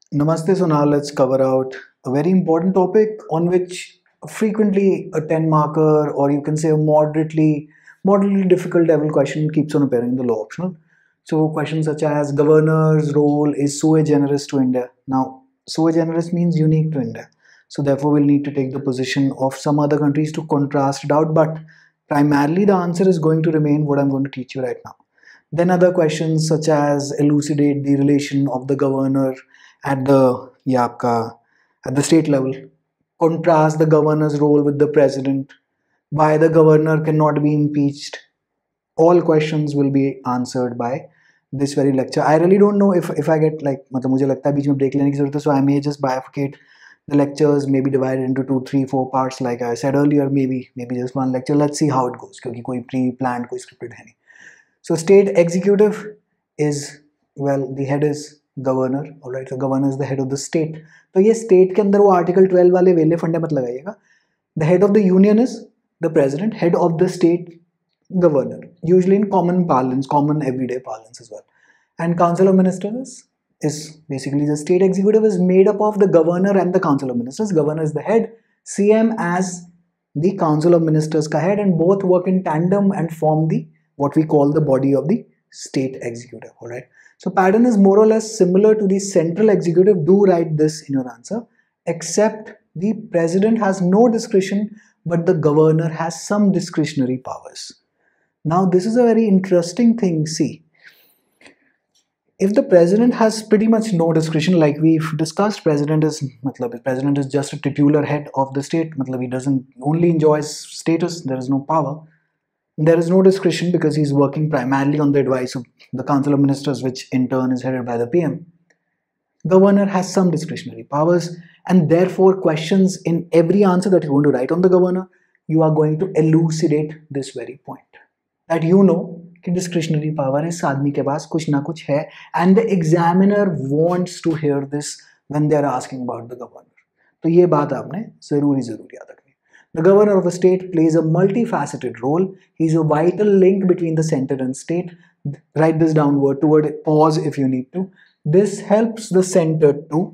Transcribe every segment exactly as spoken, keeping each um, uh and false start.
Namaste. So now let's cover out a very important topic on which frequently a ten marker or you can say a moderately moderately difficult level question keeps on appearing in the law optional. So questions such as governor's role is sui generis to India. Now sui generis means unique to India. So therefore we'll need to take the position of some other countries to contrast it out. But primarily the answer is going to remain what I'm going to teach you right now. Then other questions such as elucidate the relation of the governor at the ये आपका at the state level, contrast the governor's role with the president, why the governor cannot be impeached. All questions will be answered by this very lecture. I really don't know if if I get like मतलब मुझे लगता है बीच में break लेने की जरूरत है, so I may just bifurcate the lectures, maybe divided into two, three, four parts like I said earlier. Maybe maybe just one lecture. Let's see how it goes क्योंकि कोई pre-planned कोई scripted है नहीं. So state executive is, well, the head is governor. All right, so governor is the head of the state. तो ये state के अंदर वो article twelve वाले वेले फंडे मत लगाइएगा. The head of the union is the president, head of the state governor, usually in common parlance, common everyday parlance as well. And council of ministers is basically the state executive is made up of the governor and the council of ministers. Governor is the head, C M as the council of ministers ka head, and both work in tandem and form the what we call the body of the state executive. All right. So pattern is more or less similar to the central executive. Do write this in your answer, except the president has no discretion, but the governor has some discretionary powers. Now this is a very interesting thing. See, if the president has pretty much no discretion, like we've discussed, president is matlab, president is just a titular head of the state. Matlab, he doesn't only enjoys status, there is no power. There is no discretion because he's working primarily on the advice of the Council of Ministers, which in turn is headed by the P M. Governor has some discretionary powers, and therefore questions in every answer that you're going to write on the governor, you are going to elucidate this very point. That you know कि discretionary power is आदमी के पास कुछ ना कुछ है, and the examiner wants to hear this when they are asking about the governor. तो ये बात आपने ज़रूरी ज़रूर याद रखनी. The governor of a state plays a multifaceted role. He is a vital link between the center and state. Write this down word to word, pause if you need to. This helps the center to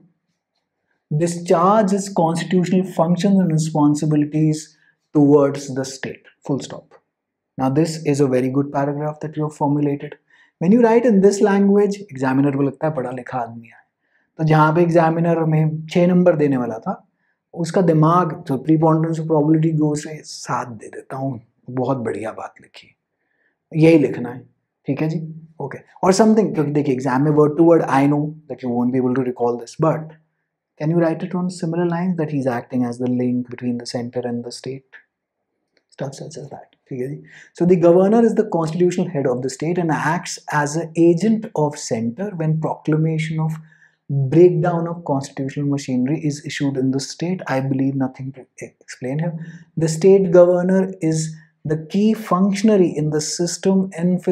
discharge its constitutional functions and responsibilities towards the state. Full stop. Now this is a very good paragraph that you have formulated. When you write in this language, examiner को लगता है पढ़ा लिखा आदमी है. तो जहाँ पे examiner में छः नंबर देने वाला था, उसका दिमाग तो प्रीपोंडेंस ऑफ प्रोबेबिलिटी गो से साथ दे देता हूँ. बहुत बढ़िया बात लिखी, यही लिखना है. ठीक है जी, ओके. और समथिंग, क्योंकि देखिए एग्जाम में word to word I know that you won't be able to recall this, but can you write it on similar lines that he is acting as the link between the centre and the state, stuff such as that. ठीक है जी. So the governor is the constitutional head of the state and acts as an agent of center when proclamation of breakdown of constitutional machinery is issued in the state. I believe nothing to explain here. The state governor is the key functionary in the system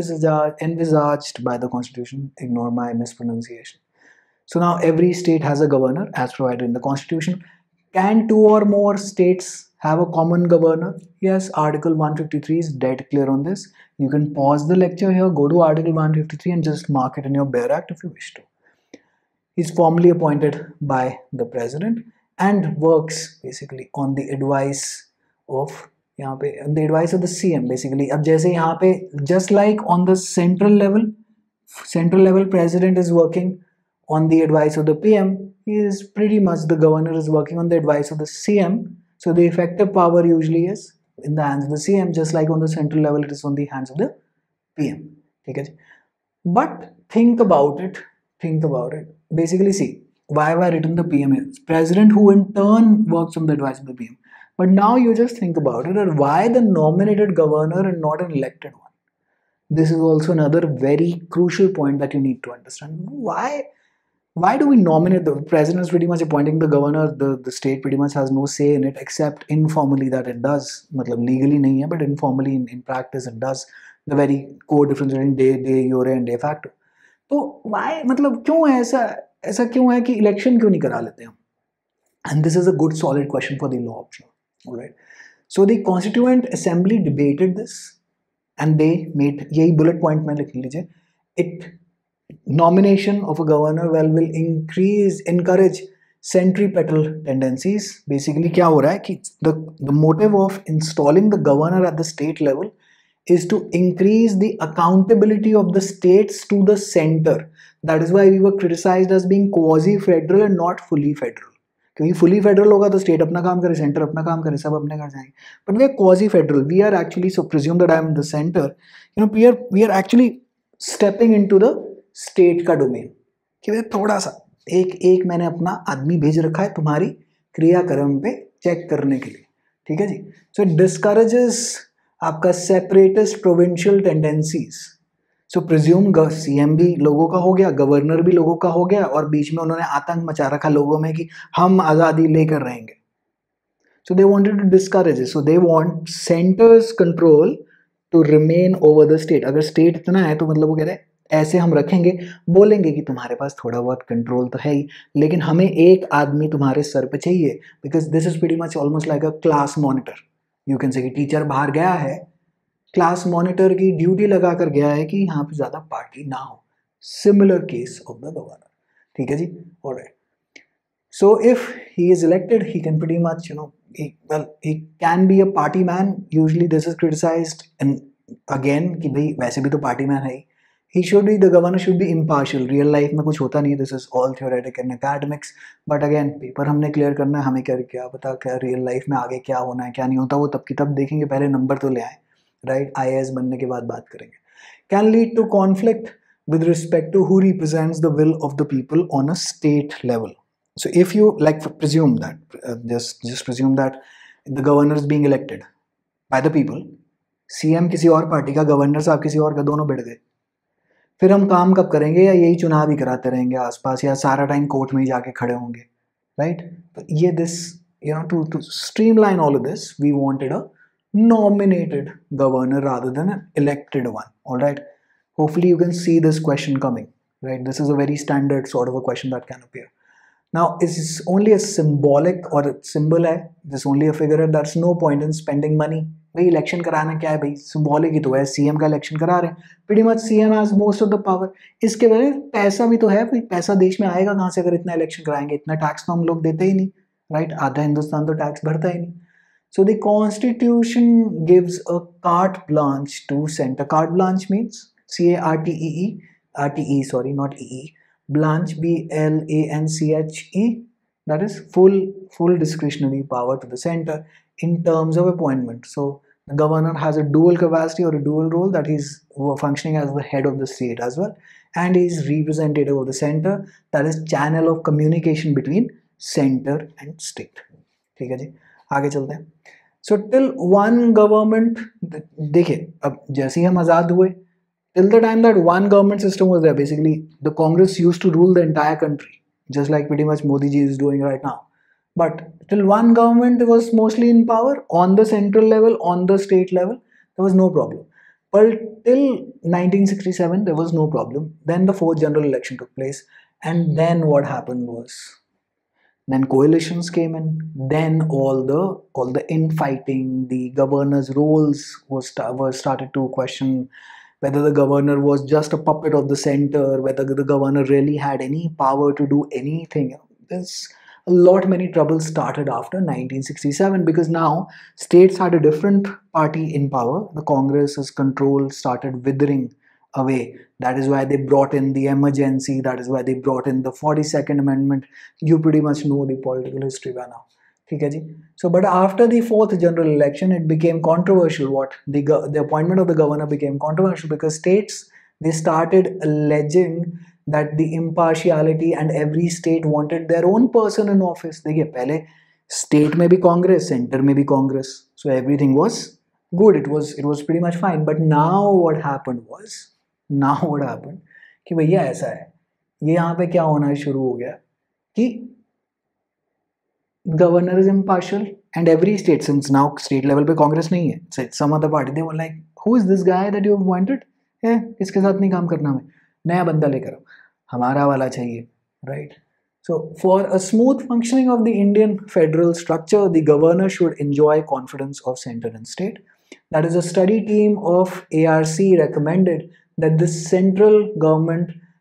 envisaged by the constitution. Ignore my mispronunciation. So now every state has a governor as provided in the constitution. Can two or more states have a common governor? Yes, Article one fifty-three is dead clear on this. You can pause the lecture here, go to Article one fifty-three and just mark it in your Bear Act if you wish to. He's formally appointed by the president and works basically on the advice of यहाँ पे the advice of the C M basically. अब जैसे यहाँ पे just like on the central level, central level president is working on the advice of the P M, he is pretty much the governor is working on the advice of the C M. So the effective power usually is in the hands of the C M, just like on the central level it is on the hands of the P M. ठीक है जी. But think about it, think about it. Basically, see, why have I written the P M is president who in turn works on the advice of the P M. But now you just think about it, or why the nominated governor and not an elected one? This is also another very crucial point that you need to understand. Why? Why do we nominate? The president is pretty much appointing the governor. The, the state pretty much has no say in it, except informally that it does. मतलब legally नहीं है, but informally in, in practice it does. The very core difference between de de jure and de facto. तो why मतलब क्यों है ऐसा ऐसा क्यों है कि इलेक्शन क्यों नहीं करा लेते हम? And this is a good solid question for the law option. All right. So the Constituent Assembly debated this, and they made यही bullet point में लिख लीजिए. It nomination of a governor well will increase encourage centripetal tendencies. Basically क्या हो रहा है कि the the motive of installing the governor at the state level is to increase the accountability of the states to the center. That is why we were criticized as being quasi federal and not fully federal. क्योंकि fully federal होगा तो state अपना काम करे, centre अपना काम करे, सब अपने घर जाएंगे. But we are quasi federal. We are actually, so presume that I am the centre, you know, we are we are actually stepping into the state का डोमेन. कि भाई थोड़ा सा एक एक मैंने अपना आदमी भेज रखा है तुम्हारी क्रियाक्रम पे चेक करने के लिए. ठीक है जी. सो इट डिस्करेजेस आपका separatist provincial tendencies. So presume CM भी लोगों का हो गया, गवर्नर भी लोगों का हो गया, और बीच में उन्होंने आतंक मचा रखा लोगों में कि हम आज़ादी लेकर रहेंगे. So they wanted to discourage it. So they want centre's control to remain over the state. अगर स्टेट इतना है तो मतलब वो कह रहे हैं ऐसे हम रखेंगे, बोलेंगे कि तुम्हारे पास थोड़ा बहुत कंट्रोल तो है ही, लेकिन हमें एक आदमी तुम्हारे सर पे चाहिए. Because this is pretty much almost like a class monitor. You can say कि टीचर बाहर गया है, क्लास मॉनिटर की ड्यूटी लगा कर गया है कि यहाँ पे ज़्यादा पार्टी ना हो. Similar case of the governor. ठीक है जी. Alright. So if he is elected he can pretty much, you know, well he can be a party man. Usually this is criticised and again कि भाई वैसे भी तो पार्टी मैन है ही. He should be, the governor should be impartial. Real life में कुछ होता नहीं. This is all theoretic and academics. But again, paper हमने क्लियर करना है, हमें क्या क्या पता क्या रियल लाइफ में आगे क्या होना है क्या नहीं होता, वो तब की तब देखेंगे. पहले नंबर तो ले आए, राइट. आई ए एस बनने के बाद बात करेंगे. Can lead to conflict with respect to who represents the will of the people on a state level. So if you like presume that, uh, just just presume that the governor is being elected by the people. C M किसी और party का, governor साहब किसी और का, दोनों बैठ गए. फिर हम काम कब करेंगे? या यही चुनाव ही कराते रहेंगे आसपास, या सारा टाइम कोर्ट में ही जाके खड़े होंगे, राइट. तो ये this, you know, to to streamline all of this we wanted a nominated governor rather than an elected one. All right. Hopefully you can see this question coming, right. This is a very standard sort of a question that can appear. Now is this only a symbolic or a symbol है, this only a figure, that's no point in spending money. भाई election कराना क्या है भाई, symbolic ही तो है. CM का election करा रहे हैं, pretty much CM has most of the power. इसके वजह पैसा भी तो है भाई, पैसा देश में आएगा कहाँ से अगर इतना इलेक्शन कराएंगे? इतना टैक्स तो हम लोग देते ही नहीं, राइट. आधा हिंदुस्तान तो टैक्स भरता ही नहीं. So the constitution gives a carte blanche to center. Carte blanche means C A R T E E, R T E, sorry, not E E. Blanche, B L A N C H E. That is full, full discretionary power to the center in terms of appointment. So the governor has a dual capacity or a dual role, that he's functioning as the head of the state as well, and he's representative of the center. That is channel of communication between center and state. ठीक है जी. आगे चलते हैं. So till one government, देखिए अब जैसे ही हम आज़ाद हुए, till the time that one government system was there, basically the Congress used to rule the entire country, just like pretty much Modi ji is doing right now. But till one government was mostly in power on the central level, on the state level, there was no problem. But till nineteen sixty-seven, there was no problem. Then the fourth general election took place, and then what happened was, then coalitions came in. Then all the all the infighting, the governor's roles was were started to question whether the governor was just a puppet of the center, whether the governor really had any power to do anything. There's a lot many troubles started after nineteen sixty-seven, because now states had a different party in power. The Congress's control started withering away. That is why they brought in the emergency. That is why they brought in the forty-second Amendment. You pretty much know the political history by now. ठीक है जी. So, but after the fourth general election, it became controversial. What the the appointment of the governor became controversial because states, they started alleging that the impartiality, and every state wanted their own person in office. देखिए पहले state में भी Congress, center में भी Congress, so everything was good. It was it was pretty much fine. But now what happened was, now what happened कि भैया ऐसा है, ये यहाँ पे क्या होना शुरू हो गया कि governor is impartial, and every state, since now state level पे कांग्रेस नहीं है, some other party, they were like, who is this guy that you have appointed? है किसके साथ नहीं काम करना, हमें नया बंदा लेकर आओ, हमारा वाला चाहिए, right? So for a smooth functioning of the Indian federal structure, the governor should enjoy confidence of center and state. That is, a study team of A R C recommended that the central government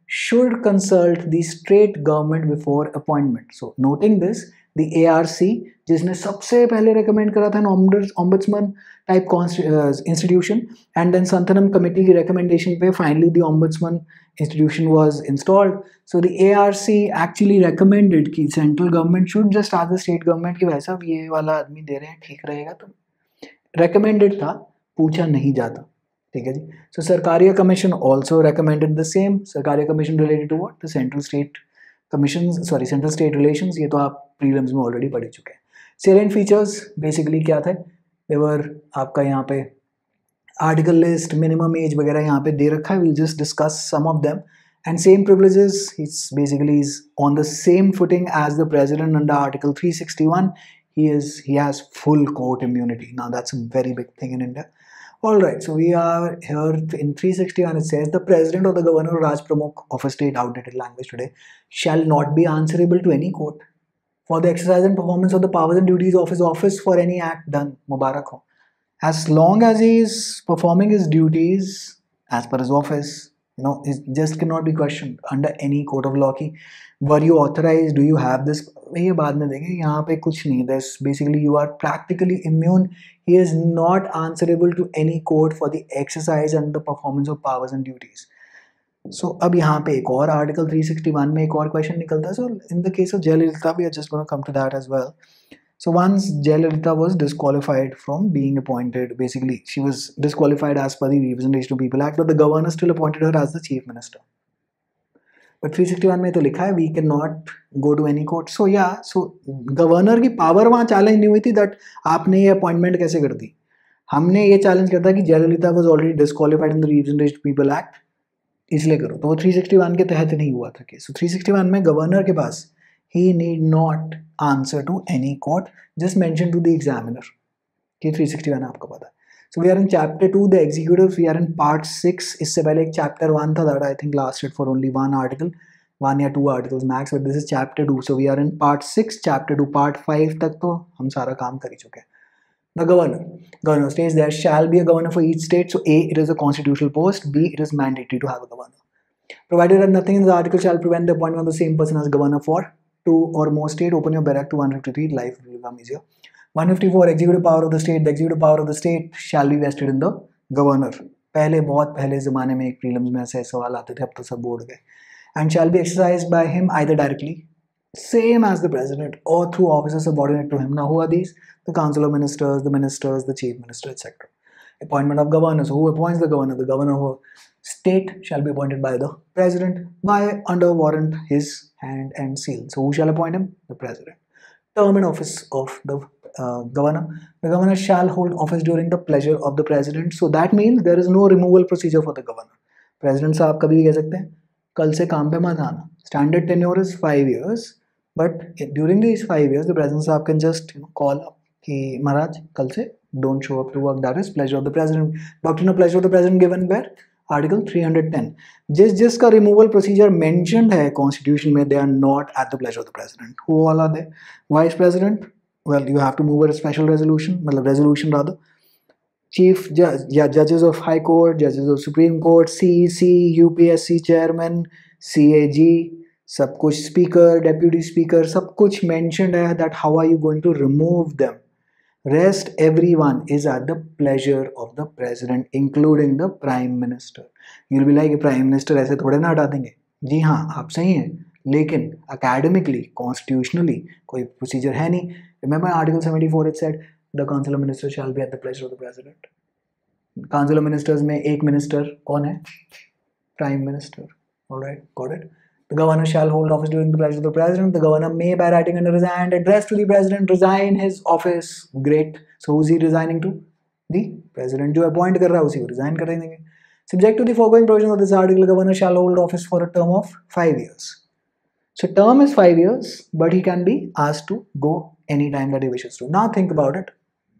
should consult the state government before appointment. So noting this, the A R C जिसने सबसे पहले recommend करा था ombudsman type institution, and then Santhanam committee की recommendation पे finally the ombudsman institution was installed. So the A R C actually recommended कि central government should just ask the state government कि भाई साहब ये वाला आदमी दे रहे हैं ठीक रहेगा, तो recommended था, पूछा नहीं जाता, ठीक है जी. So Sarkaria Commission also recommended the same. Sarkaria Commission related to what? The central state commissions, sorry, central state relations. ये तो आप prelims में already पढ़ चुके हैं. Salient features basically क्या थे? They were आपका यहाँ पे article list, minimum age वगैरह यहाँ पे दे रखा है. We'll just discuss some of them. And same privileges. It's basically is on the same footing as the president under Article three sixty-one. He is he has full court immunity. Now that's a very big thing in India. Alright, so we are here in three sixty-one. It says the president or the governor or Raj Pramukh of a state, outdated language today, shall not be answerable to any court for the exercise and performance of the powers and duties of his office for any act done. Mubarak ho. As long as he is performing his duties as per his office, you know, it just cannot be questioned under any court of law. Ki, were you authorized? Do you have this? ये बाद में देंगे. यहाँ पे कुछ नहीं. There's basically you are practically immune. He is not answerable to any court for the exercise and the performance of powers and duties. So अब यहाँ पे एक और Article three sixty-one में एक और question निकलता है. So in the case of Jayalalitha, we are just going to come to that as well. So once Jayalalitha was disqualified from being appointed, basically she was disqualified as per the Representation of People Act, but the governor still appointed her as the chief minister. But three sixty-one में तो लिखा है we cannot go to any court. So yeah, so governor की power वहाँ challenge नहीं हुई थी that आपने ये appointment कैसे कर दी. हमने ये challenge करता कि Jayalalitha was already disqualified in the Representation of People Act, इसलिए करो. तो वो three sixty-one के तहत नहीं हुआ था. So three sixty-one में governor के पास he need not answer to any court, just mention to the examiner कि three sixty-one आपको पता है. So we are in chapter two, the executive. We are in part six. इससे पहले एक chapter one था that I think lasted for only one article, one या two articles max. But this is chapter two. So we are in part six, chapter two, part five तक तो हम सारा काम कर ही चुके हैं. The governor. Governor states there shall be a governor for each state. So A, it is a constitutional post. B, it is mandatory to have a governor. Provided that nothing in the article shall prevent the appointment of the same person as governor for two or more state. Open your barrack to one fifty-three. Life will become easier. one fifty-four executive power of the state. The executive power of the state shall be vested in the governor. पहले बहुत पहले ज़माने में एक prelims में ऐसे सवाल आते थे, अब तो सब बोर्ड गए. And shall be exercised by him either directly, same as the president, or through officers subordinate to him. Now who are these? The council of ministers, the ministers, the chief minister, et cetera. Appointment of governors. Who appoints the governor? The governor of a state shall be appointed by the president by under warrant, his hand and seal. So who shall appoint him? The president. Term in office of the uh, governor. The governor shall hold office during the pleasure of the president. So that means there is no removal procedure for the governor. President साहब कभी भी कह सकते हैं कल से काम पे मत आना. Standard tenure is five years, but during these five years, the president साहब can just you know, call up कि महाराज कल से don't show up to work. That is pleasure of the president. Doctrine of pleasure of the president given where? Article three ten. जिस जिसका removal procedure mentioned है Constitution में, they are not at the pleasure of the president. Who all are they? Vice president? Well, you have to move a special resolution, मतलब resolution rather. Chief judge, yeah, judges of High Court, judges of Supreme Court, C E C, U P S C chairman, C A G, सब कुछ speaker, deputy speaker, सब कुछ mentioned है that how are you going to remove them. Rest everyone is at the pleasure of the president, including the prime minister. You'll be like, prime minister ऐसे थोड़े ना हटा देंगे. जी हाँ, आप सही हैं, लेकिन academically, constitutionally कोई procedure है नहीं. Remember Article seventy-four, it said the council of ministers shall be at the pleasure of the president. Council of ministers में एक minister कौन है? Prime minister. All right, got it. The governor shall hold office during the pleasure of the president. The governor may, by writing under his hand, address to the president, resign his office. Great. So who's he resigning to? The president. जो appoint कर रहा है उसी को resign कर देंगे. Subject to the foregoing provision of this article, the governor shall hold office for a term of five years. So term is five years, but he can be asked to go anytime that he wishes to. Now think about it.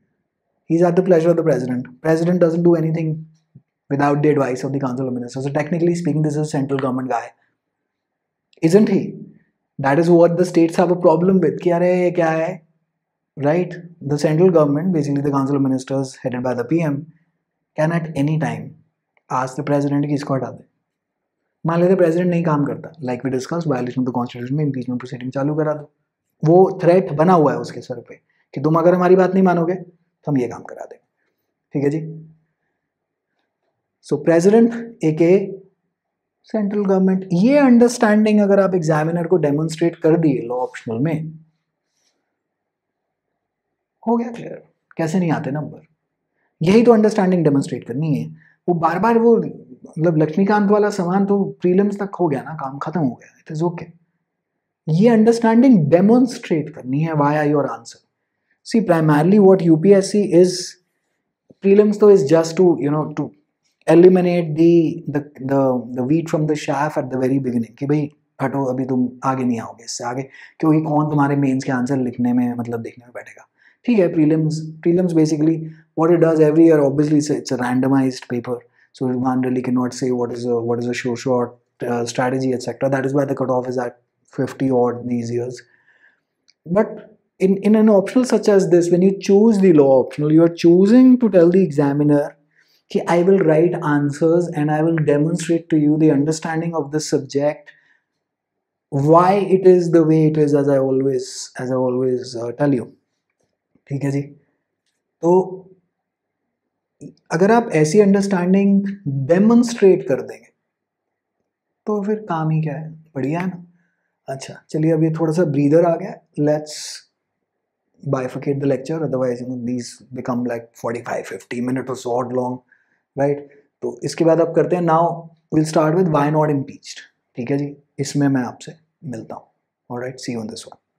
He's at the pleasure of the president. President doesn't do anything without the advice of the council of ministers. So technically speaking, this is a central government guy. Isn't he? That is what the states have a problem with. कि अरे ये क्या है? Right? The central government, basically the council of ministers headed by the P M, can at any time ask the president कि इसको हटा दे. मान लेते प्रेसिडेंट नहीं काम करता, like we discuss, violation of the constitution में इम्पीचमेंट प्रोसीडिंग चालू करा दो, वो थ्रेट बना हुआ है उसके सर पे कि तुम अगर हमारी बात नहीं मानोगे तो हम ये काम करा देंगे, ठीक है जी। सो प्रेसिडेंट एक सेंट्रल गवर्नमेंट, ये अंडरस्टैंडिंग अगर आप एग्जामिनर को डेमोन्स्ट्रेट कर दिए लॉ ऑप्शनल में, हो गया क्लियर, कैसे नहीं आते नंबर। यही तो अंडरस्टैंडिंग डेमोन्स्ट्रेट करनी है। वो बार बार वो मतलब लक्ष्मीकांत वाला सामान तो प्रीलिम्स तक हो गया ना, काम खत्म हो गया, इट इज ओके। ये अंडरस्टैंडिंग डेमोन्स्ट्रेट करनी है via your answer. See primarily what UPSC is, prelims तो is just to you know to eliminate the the wheat from the chaff at the very beginning, कि भाई हटो अभी तुम आगे नहीं आओगे इससे आगे, क्योंकि कौन तुम्हारे मेंस के आंसर लिखने में मतलब देखने में बैठेगा। ठीक है, prelims prelims basically what it does every year, obviously it's a, it's a randomized paper, so one really cannot say what is a what is a sure shot uh, strategy, etc. That is why the cutoff is at fifty odd these years. But in in an optional such as this, when you choose the law optional, you are choosing to tell the examiner कि I will write answers and I will demonstrate to you the understanding of the subject, why it is the way it is, as I always as I always uh, tell you. ठीक है जी। तो अगर आप ऐसी understanding demonstrate कर देंगे तो फिर काम ही क्या है, बढ़िया है ना। अच्छा चलिए, अब ये थोड़ा सा ब्रीदर आ गया, let's bifurcate the lecture, otherwise you know these become like forty-five fifty minute or so odd long, right? तो इसके बाद अब करते हैं, now will start with why not impeached. ठीक है जी, इसमें मैं आपसे मिलता हूँ। Alright, see you on this one.